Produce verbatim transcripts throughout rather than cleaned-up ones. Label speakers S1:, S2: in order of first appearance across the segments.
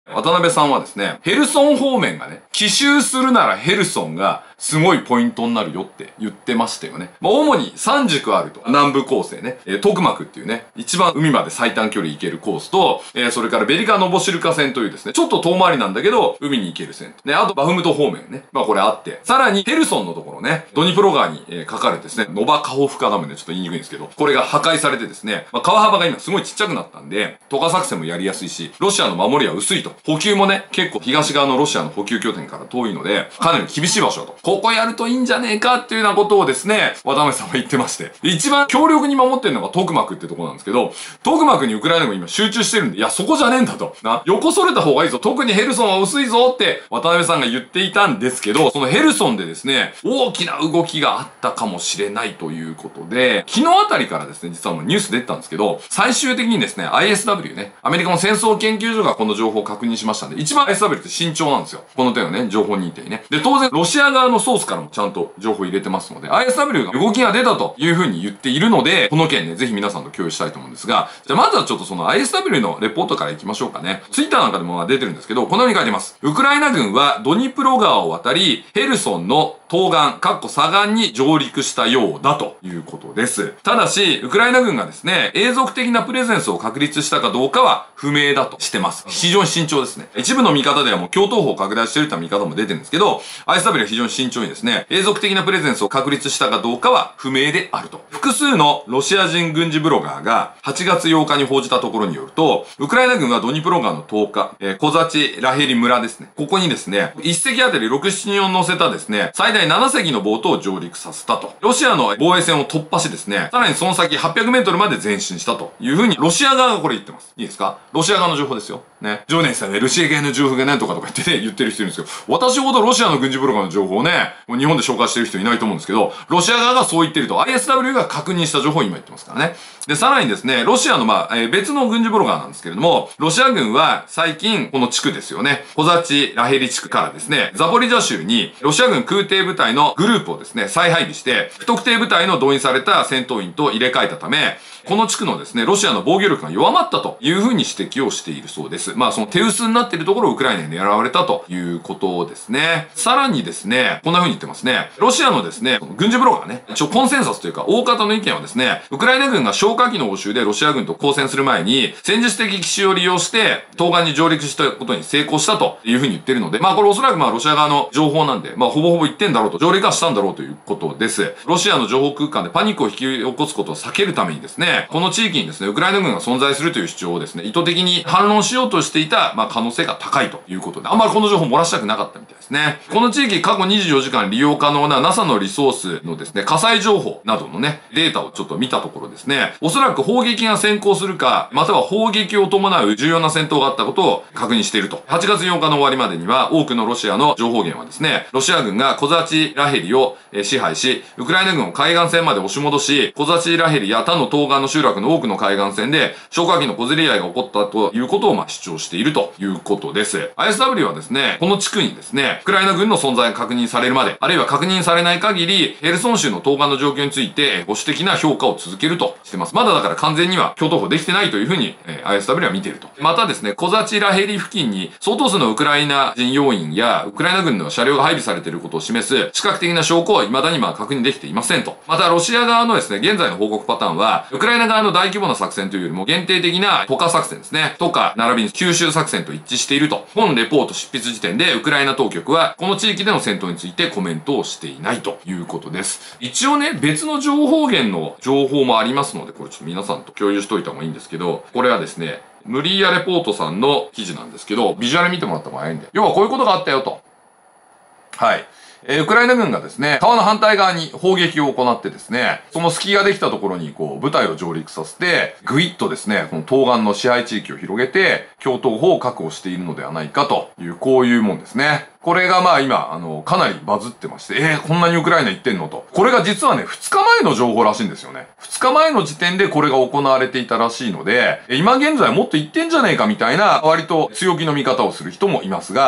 S1: 渡辺さんはですね、ヘルソン方面がね、奇襲するならヘルソンがすごいポイントになるよって言ってましたよね。まあ、主にさん軸あると。南部構成ね。えー、トクマクっていうね、一番海まで最短距離行けるコースと、えー、それからベリカ・ノボシルカ線というですね、ちょっと遠回りなんだけど、海に行ける線。ね、あとバフムト方面ね。まあこれあって。さらにヘルソンのところね、ドニプロ川に、えー、かかるですね、ノバカホフカダムでちょっと言いにくいんですけど、これが破壊されてですね、まあ川幅が今すごいちっちゃくなったんで、渡河作戦もやりやすいし、ロシアの守りは薄いと。補給もね、結構東側のロシアの補給拠点から遠いので、かなり厳しい場所だと。ここやるといいんじゃねえかっていうようなことをですね、渡辺さんは言ってまして。一番強力に守ってるのがトクマクってとこなんですけど、トクマクにウクライナ軍今集中してるんで、いや、そこじゃねえんだと。な、横それた方がいいぞ。特にヘルソンは薄いぞって渡辺さんが言っていたんですけど、そのヘルソンでですね、大きな動きがあったかもしれないということで、昨日あたりからですね、実はもうニュース出てたんですけど、最終的にですね、アイエスダブリュー ね、アメリカの戦争研究所がこの情報を確認しましたんで、一番 アイエスダブリュー って慎重なんですよ。この点のね、情報認定ね。で、当然、ロシア側のソースからもちゃんと情報入れてますので、アイエスダブリュー が動きが出たというふうに言っているので、この件ね、ぜひ皆さんと共有したいと思うんですが、じゃあまずはちょっとその アイエスダブリュー のレポートからいきましょうかね。ツイッターなんかでも出てるんですけど、このように書いてます。ウクライナ軍はドニプロ川を渡り、ヘルソンの東岸、かっこ左岸に上陸したようだということです。ただし、ウクライナ軍がですね、永続的なプレゼンスを確立したかどうかは不明だとしてます。非常に慎重ですね。一部の見方ではもう共闘法を拡大しているという見方も出てるんですけど、アイエスダブリュー は非常に慎重にですね、永続的なプレゼンスを確立したかどうかは不明であると。複数のロシア人軍事ブロガーがはちがつようかに報じたところによると、ウクライナ軍はドニプロ川のとおか、えー、コザチラヘリ村ですね。ここにですね、いっ隻あたりろく、ななにんを乗せたですね、最大なな隻のボートを上陸させたと。ロシアの防衛線を突破しですね、さらにその先はっぴゃくメートルまで前進したというふうに、ロシア側がこれ言ってます。いいですか？ロシア側の情報ですよ。ね。常年さんね、ロシア系の情報がなんとかとか言ってね、言ってる人いるんですけど、私ほどロシアの軍事ブロガーの情報をね、もう日本で紹介してる人いないと思うんですけど、ロシア側がそう言ってると、アイエスダブリュー が確認した情報を今言ってますからね。で、さらにですね、ロシアのまあ、えー、別の軍事ブロガーなんですけれども、ロシア軍は最近、この地区ですよね、コザチラヘリ地区からですね、ザポリジャ州に、ロシア軍空挺部隊のグループをですね、再配備して、不特定部隊の動員された戦闘員と入れ替えたため、この地区のですね、ロシアの防御力が弱まったというふうに指摘をしているそうです。まあその手薄になっているところをウクライナに狙われたということですね。さらにですね、こんなふうに言ってますね。ロシアのですね、軍事ブロガーね、一応コンセンサスというか大方の意見はですね、ウクライナ軍が消火器の応酬でロシア軍と交戦する前に、戦術的奇襲を利用して、東岸に上陸したことに成功したというふうに言ってるので、まあこれおそらくまあロシア側の情報なんで、まあほぼほぼ言ってんだろうと、上陸はしたんだろうということです。ロシアの情報空間でパニックを引き起こすことを避けるためにですね、この地域にですね、ウクライナ軍が存在するという主張をですね、意図的に反論しようとしていた、まあ、可能性が高いということで、あんまりこの情報漏らしたくなかったみたいですね。この地域、過去にじゅうよじかん利用可能な ナサ のリソースのですね、火災情報などのね、データをちょっと見たところですね、おそらく砲撃が先行するか、または砲撃を伴う重要な戦闘があったことを確認していると。はちがつようかの終わりまでには、多くのロシアの情報源はですね、ロシア軍がコザチラヘリを支配し、ウクライナ軍を海岸線まで押し戻し、コザチラヘリや他の東岸の集落の多くの海岸線で消火器の小競り合いが起こったということをまあ主張しているということです。アイエスダブリュー はですね、この地区にですね、ウクライナ軍の存在が確認されるまで、あるいは確認されない限り、ヘルソン州の東岸の状況について保守的な評価を続けるとしてます。まだだから完全には共闘法できてないというふうに、えー、アイエスダブリュー は見ていると。またですね、コザチラヘリ付近に相当数のウクライナ人要員やウクライナ軍の車両が配備されていることを示す視覚的な証拠は未だにまあ確認できていませんと。またロシア側のですね、現在の報告パターンは、ウクライナ側の大規模な作戦というよりも限定的な渡河作戦ですね。渡河並びに九州作戦と一致していると。本レポート執筆時点でウクライナ当局はこの地域での戦闘についてコメントをしていないということです。一応ね、別の情報源の情報もありますので、これちょっと皆さんと共有しといた方がいいんですけど、これはですね、ムリーヤレポートさんの記事なんですけど、ビジュアル見てもらった方が早いんで。要はこういうことがあったよと。はい。えー、ウクライナ軍がですね、川の反対側に砲撃を行ってですね、その隙ができたところにこう部隊を上陸させて、ぐいっとですね、この東岸の支配地域を広げて、共闘法を確保しているのではないかという、こういうもんですね。これがまあ今、あの、かなりバズってまして、えー、こんなにウクライナ行ってんのと。これが実はね、ふつかまえの情報らしいんですよね。ふつかまえの時点でこれが行われていたらしいので、今現在もっと行ってんじゃねえかみたいな、割と強気の見方をする人もいますが、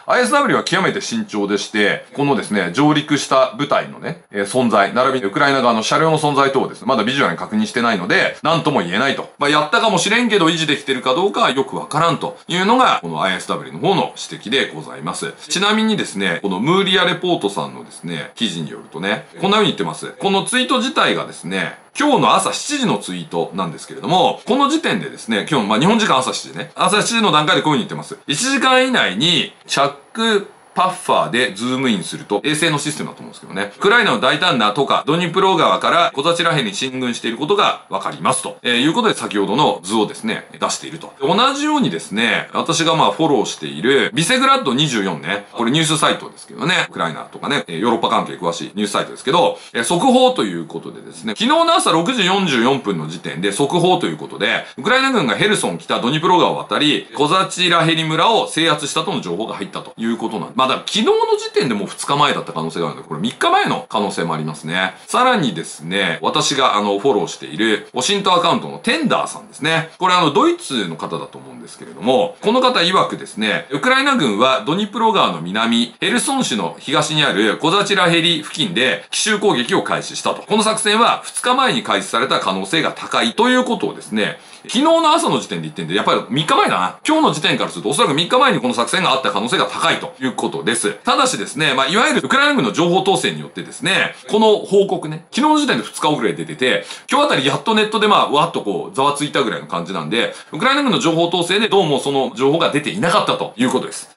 S1: アイエスダブリュー は極めて慎重でして、このですね、上陸した部隊のね、えー、存在、並びにウクライナ側の車両の存在等をですね、まだビジュアルに確認してないので、なんとも言えないと。まあ、やったかもしれんけど維持できてるかどうかはよくわからんというのが、この アイエスダブリュー の方の指摘でございます。ちなみにですね、このムーリアレポートさんのですね、記事によるとね、こんな風に言ってます。このツイート自体がですね、今日の朝しちじのツイートなんですけれども、この時点でですね、今日、まあ、日本時間朝しちじね、朝しちじの段階でこういう風に言ってます。いちじかん以内に、チャック、パッファーでズームインすると、衛星のシステムだと思うんですけどね。ウクライナの大胆なとか、ドニプロ川からコザチラヘに進軍していることがわかりますと。えー、いうことで先ほどの図をですね、出していると。同じようにですね、私がまあフォローしている、ビセグラッドにじゅうよんね。これニュースサイトですけどね。ウクライナとかね、ヨーロッパ関係詳しいニュースサイトですけど、えー、速報ということでですね、昨日の朝ろくじよんじゅうよんぷんの時点で速報ということで、ウクライナ軍がヘルソン北ドニプロ川を渡り、コザチラヘリ村を制圧したとの情報が入ったということなんで。まあだから昨日の時点でもうふつかまえだった可能性があるので、これみっかまえの可能性もありますね。さらにですね、私があの、フォローしている、オシントアカウントのテンダーさんですね。これあの、ドイツの方だと思うんですけれども、この方曰くですね、ウクライナ軍はドニプロ川の南、ヘルソン市の東にあるコザチラヘリ付近で奇襲攻撃を開始したと。この作戦はふつかまえに開始された可能性が高いということをですね、昨日の朝の時点で言ってんで、やっぱりみっかまえだな。今日の時点からするとおそらくみっかまえにこの作戦があった可能性が高いということです。ただしですね、まあ、いわゆるウクライナ軍の情報統制によってですね、この報告ね、昨日の時点でふつか遅れで出てて、今日あたりやっとネットでまあ、わっとこう、ざわついたぐらいの感じなんで、ウクライナ軍の情報統制でどうもその情報が出ていなかったということです。